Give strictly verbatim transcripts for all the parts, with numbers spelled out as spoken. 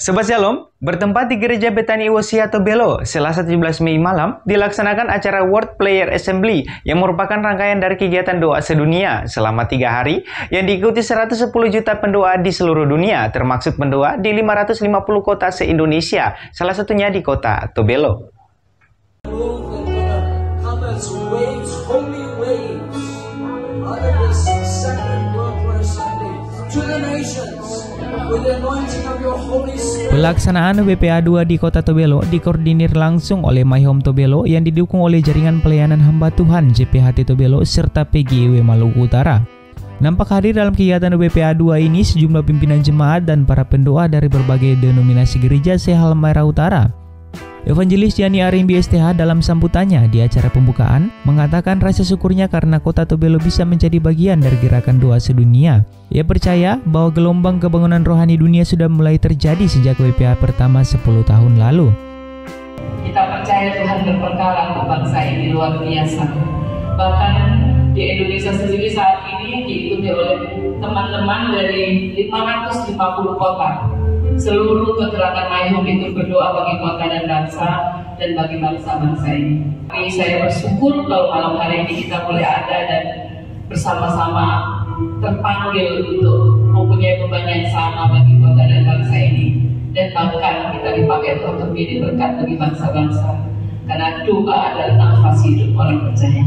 Sobat Shalom, bertempat di Gereja Betani Wosia Tobelo, Selasa tujuh belas Mei malam, dilaksanakan acara World Prayer Assembly yang merupakan rangkaian dari kegiatan doa sedunia selama tiga hari yang diikuti seratus sepuluh juta pendoa di seluruh dunia, termasuk pendoa di lima ratus lima puluh kota se-Indonesia, salah satunya di kota Tobelo. Pelaksanaan W P A dua di Kota Tobelo dikoordinir langsung oleh My Home Tobelo yang didukung oleh Jaringan Pelayanan Hamba Tuhan J P H T Tobelo serta P G I W Maluku Utara. Nampak hadir dalam kegiatan W P A dua ini sejumlah pimpinan jemaat dan para pendoa dari berbagai denominasi gereja se-Halmahera Utara. Evangelis Yani Arimbi S T H dalam sambutannya di acara pembukaan mengatakan rasa syukurnya karena Kota Tobelo bisa menjadi bagian dari gerakan doa sedunia. Ia percaya bahwa gelombang kebangunan rohani dunia sudah mulai terjadi sejak W P A pertama sepuluh tahun lalu. Kita percaya Tuhan berperkara untuk bangsa ini luar biasa. Bahkan di Indonesia sendiri saat ini diikuti oleh teman-teman dari lima ratus lima puluh kota. Seluruh kegerakan My Home itu berdoa bagi kota dan bangsa dan bagi bangsa-bangsa ini. Tapi saya bersyukur kalau malam hari ini kita boleh ada dan bersama-sama terpanggil untuk mempunyai beban yang sama bagi kota dan bangsa ini. Dan bahkan kita dipakai untuk menjadi berkat bagi bangsa-bangsa. Karena doa adalah nafas hidup orang percaya.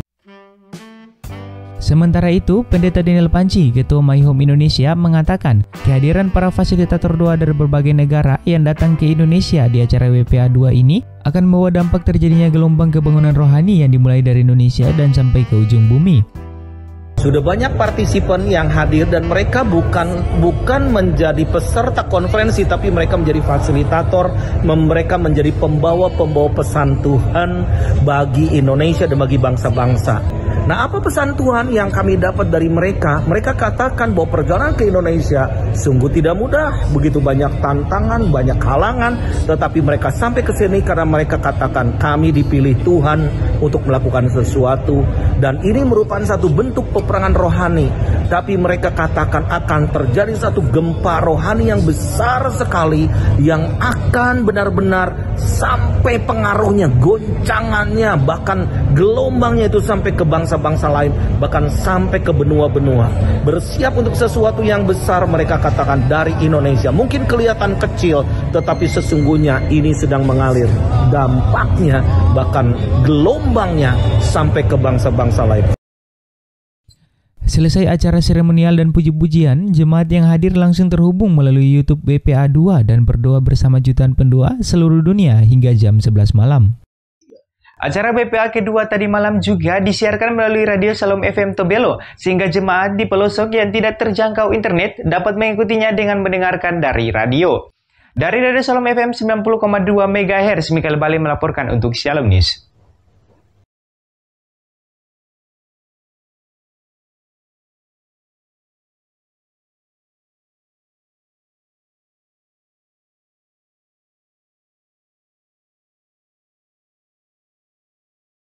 Sementara itu, Pendeta Daniel Panci, Ketua My Home Indonesia, mengatakan kehadiran para fasilitator doa dari berbagai negara yang datang ke Indonesia di acara W P A dua ini akan membawa dampak terjadinya gelombang kebangunan rohani yang dimulai dari Indonesia dan sampai ke ujung bumi. Sudah banyak partisipan yang hadir dan mereka bukan bukan menjadi peserta konferensi, tapi mereka menjadi fasilitator, mereka menjadi pembawa-pembawa pesan Tuhan bagi Indonesia dan bagi bangsa-bangsa. Nah, apa pesan Tuhan yang kami dapat dari mereka? Mereka katakan bahwa perjalanan ke Indonesia sungguh tidak mudah, begitu banyak tantangan, banyak halangan, tetapi mereka sampai ke sini karena mereka katakan kami dipilih Tuhan untuk melakukan sesuatu, dan ini merupakan satu bentuk peperangan rohani. Tapi mereka katakan akan terjadi satu gempa rohani yang besar sekali, yang akan benar-benar sampai pengaruhnya, goncangannya, bahkan gelombangnya itu sampai ke bangsa-bangsa lain, bahkan sampai ke benua-benua. Bersiap untuk sesuatu yang besar, mereka katakan dari Indonesia. Mungkin kelihatan kecil, tetapi sesungguhnya ini sedang mengalir. Dampaknya, bahkan gelombangnya sampai ke bangsa-bangsa lain. Selesai acara seremonial dan puji-pujian, jemaat yang hadir langsung terhubung melalui YouTube W P A dua dan berdoa bersama jutaan pendoa seluruh dunia hingga jam sebelas malam. Acara W P A kedua tadi malam juga disiarkan melalui radio Shalom F M Tobelo, sehingga jemaat di pelosok yang tidak terjangkau internet dapat mengikutinya dengan mendengarkan dari radio. Dari radio Shalom F M sembilan puluh koma dua megahertz, Mikael Bali melaporkan untuk Shalom News.